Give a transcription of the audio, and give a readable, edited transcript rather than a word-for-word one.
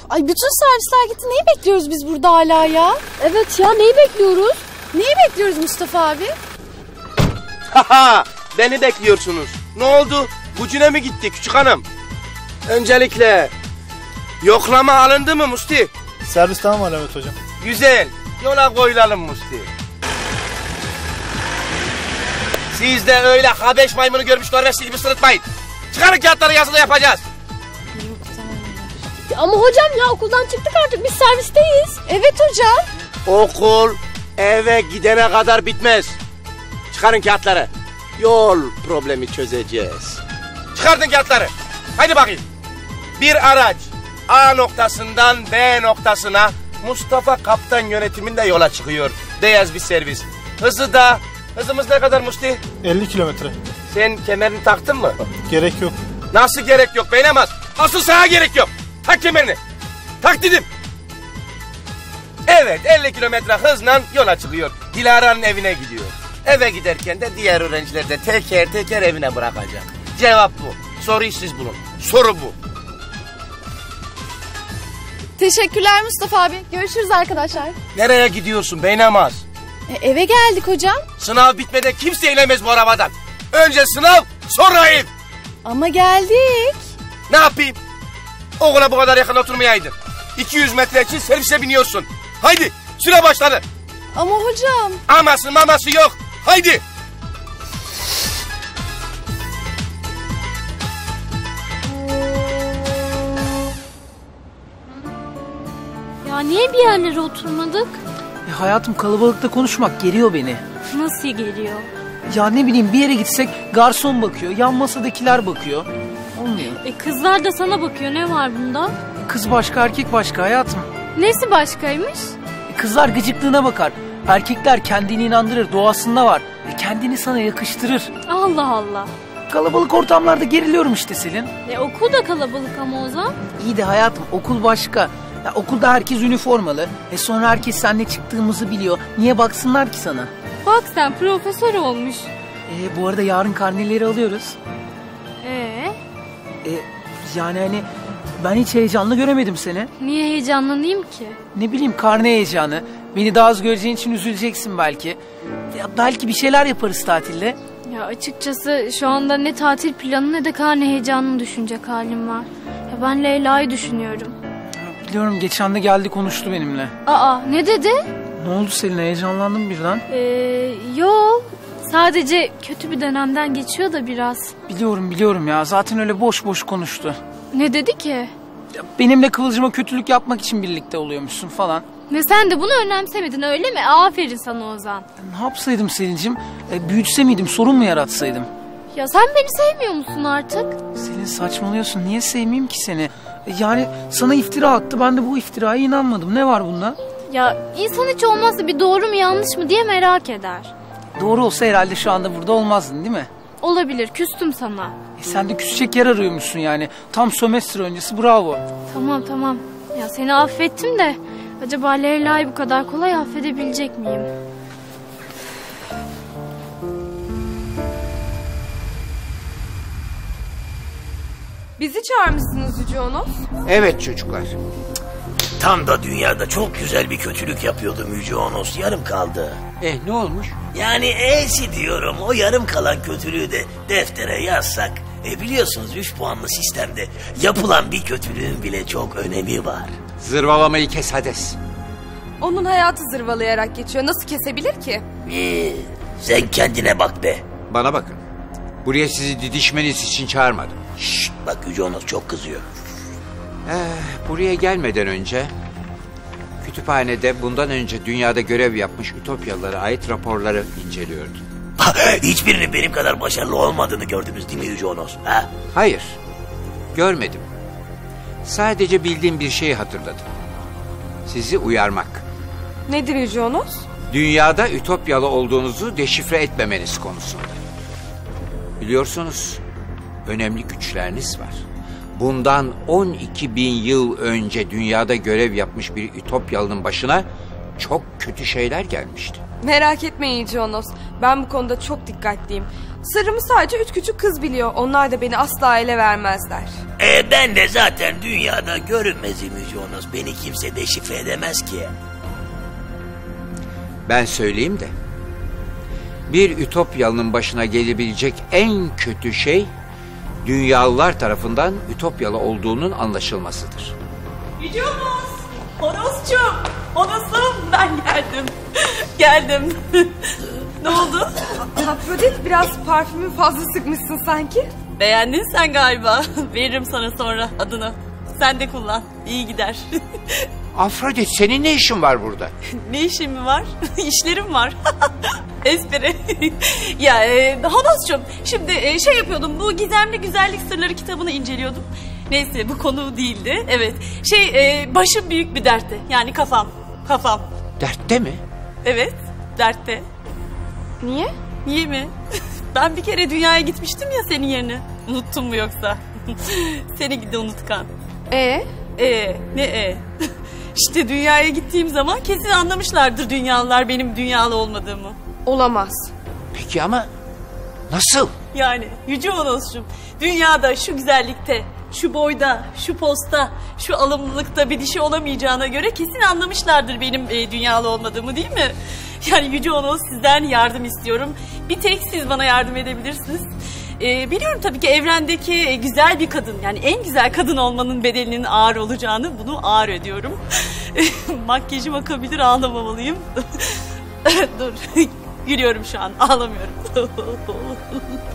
Ay bütün servisler gitti. Neyi bekliyoruz biz burada hala ya? Evet ya, neyi bekliyoruz? Neyi bekliyoruz Mustafa abi? Haha, beni bekliyorsunuz. Ne oldu? Gücüne mi gitti küçük hanım? Öncelikle yoklama alındı mı Musti? Servis tamam Alamet hocam. Güzel. Yola koyulalım Musti. Siz de öyle Habeş maymunu görmüş Norveçli gibi sırıtmayın. Çıkarın kağıtları, yazılı yapacağız. Ama hocam ya, okuldan çıktık artık, biz servisteyiz. Evet hocam. Okul eve gidene kadar bitmez. Çıkarın kağıtları. Yol problemi çözeceğiz. Çıkartın kağıtları. Haydi bakayım. Bir araç A noktasından B noktasına Mustafa Kaptan yönetiminde yola çıkıyor. Beyaz bir servis. Hızımız ne kadar Musti? 50 kilometre. Sen kemerini taktın mı? Gerek yok. Nasıl gerek yok beğenemez. Asıl sana gerek yok. Tak kemerini. Tak dedim. Evet, 50 kilometre hızla yola çıkıyor. Dilara'nın evine gidiyor. Eve giderken de diğer öğrencileri de teker teker evine bırakacak. Cevap bu. Soruyu siz bulun. Soru bu. Teşekkürler Mustafa abi. Görüşürüz arkadaşlar. Nereye gidiyorsun beğenemez? Eve geldik hocam. Sınav bitmeden kimse inemez bu arabadan. Önce sınav, sonra ev. Ama geldik. Ne yapayım? Okula bu kadar yakın oturmayaydın. 200 metre için servise biniyorsun. Haydi, süre başladı. Ama hocam. Aması maması yok. Haydi. Ya niye bir yerlere oturmadık? Hayatım, kalabalıkta konuşmak geriyor beni. Nasıl geliyor? Ya ne bileyim, bir yere gitsek garson bakıyor, yan masadakiler bakıyor. Olmuyor. Kızlar da sana bakıyor, ne var bunda? Kız başka, erkek başka hayatım. Nesi başkaymış? Kızlar gıcıklığına bakar. Erkekler kendini inandırır, doğasında var. Kendini sana yakıştırır. Allah Allah. Kalabalık ortamlarda geriliyorum işte Selin. Okul da kalabalık ama Ozan. İyi de hayatım, okul başka. Ya, okulda herkes üniformalı. Sonra herkes seninle çıktığımızı biliyor. Niye baksınlar ki sana? Bak sen, profesör olmuş. Bu arada yarın karneleri alıyoruz. Yani hani ben hiç heyecanlı göremedim seni. Niye heyecanlanayım ki? Ne bileyim, karne heyecanı. Beni daha az göreceğin için üzüleceksin belki. Ya belki bir şeyler yaparız tatilde. Ya açıkçası şu anda ne tatil planı ne de karne heyecanını düşünecek halim var. Ya ben Leyla'yı düşünüyorum. Biliyorum, geçen de geldi konuştu benimle. Aa, ne dedi? Ne oldu Selin, heyecanlandın birden? Yok. Sadece kötü bir dönemden geçiyor da biraz. Biliyorum ya, zaten öyle boş boş konuştu. Ne dedi ki? Ya, benimle Kıvılcım'a kötülük yapmak için birlikte oluyormuşsun falan. Ve sen de bunu önemsemedin öyle mi? Aferin sana Ozan. Ne yapsaydım Selin'cim? Büyütse miydim, sorun mu yaratsaydım? Ya sen beni sevmiyor musun artık? Selin, saçmalıyorsun, niye sevmeyeyim ki seni? Yani sana iftira attı, ben de bu iftiraya inanmadım. Ne var bunda? Ya insan hiç olmazsa bir doğru mu yanlış mı diye merak eder. Doğru olsa herhalde şu anda burada olmazdın değil mi? Olabilir, küstüm sana. Sen de küsecek yer arıyormuşsun yani. Tam sömestr öncesi, bravo. Tamam. Ya seni affettim de acaba Leyla'yı bu kadar kolay affedebilecek miyim? Bizi çağırmışsınız Yüce Onos. Evet çocuklar. Tam da dünyada çok güzel bir kötülük yapıyordum Yüce Onos. Yarım kaldı. Ne olmuş? Yani diyorum. O yarım kalan kötülüğü de deftere yazsak. Biliyorsunuz 3 puanlı sistemde yapılan bir kötülüğün bile çok önemi var. Zırvalamayı kes Hades. Onun hayatı zırvalayarak geçiyor. Nasıl kesebilir ki? Sen kendine bak be. Bana bakın. Buraya sizi didişmeniz için çağırmadım. Şşt, bak Yüce Onos çok kızıyor. Buraya gelmeden önce kütüphanede bundan önce dünyada görev yapmış Ütopyalılara ait raporları inceliyordum. Hiçbirinin benim kadar başarılı olmadığını gördünüz değil mi Yüce Onos? Hayır, görmedim. Sadece bildiğim bir şeyi hatırladım. Sizi uyarmak. Nedir Yüce Onos? Dünyada Ütopyalı olduğunuzu deşifre etmemeniz konusunda. Biliyorsunuz, önemli güçleriniz var. Bundan 12.000 yıl önce dünyada görev yapmış bir Ütopyalı'nın başına çok kötü şeyler gelmişti. Merak etmeyin Yüce Onos. Ben bu konuda çok dikkatliyim. Sırrımı sadece 3 küçük kız biliyor. Onlar da beni asla ele vermezler. Ben de zaten dünyada görünmezim Yüce Onos. Beni kimse deşifre edemez ki. Ben söyleyeyim de, bir Ütopyalı'nın başına gelebilecek en kötü şey, dünyalılar tarafından Ütopyalı olduğunun anlaşılmasıdır. Yüce Onos! Onos'cum! Onos'um ben geldim. Geldim. Ne oldu? Afrodit, biraz parfümü fazla sıkmışsın sanki. Beğendin sen galiba. Veririm sana sonra adını. Sen de kullan. İyi gider. Afrodit, senin ne işin var burada? Ne işim mi var? İşlerim var. Espri. Ya Honos'cum, şimdi şey yapıyordum. Bu Gizemli Güzellik Sırları kitabını inceliyordum. Neyse, bu konu değildi. Evet. Başım büyük bir dertte. Yani kafam. Dertte mi? Evet, dertte. Niye? Niye mi? Ben bir kere dünyaya gitmiştim ya senin yerine. Unuttun mu yoksa? Seni gidi unutkan. Ne? İşte dünyaya gittiğim zaman kesin anlamışlardır dünyalılar benim dünyalı olmadığımı. Olamaz. Peki ama nasıl? Yani Yüce Onos'cum, dünyada şu güzellikte, şu boyda, şu posta, şu alımlılıkta bir dişi olamayacağına göre kesin anlamışlardır benim dünyalı olmadığımı, değil mi? Yani Yüce Onos, sizden yardım istiyorum. Bir tek siz bana yardım edebilirsiniz. Biliyorum tabii ki evrendeki güzel bir kadın, yani en güzel kadın olmanın bedelinin ağır olacağını, bunu ağır ödüyorum. Makyajım akabilir, ağlamamalıyım. Dur, gülüyorum şu an, ağlamıyorum.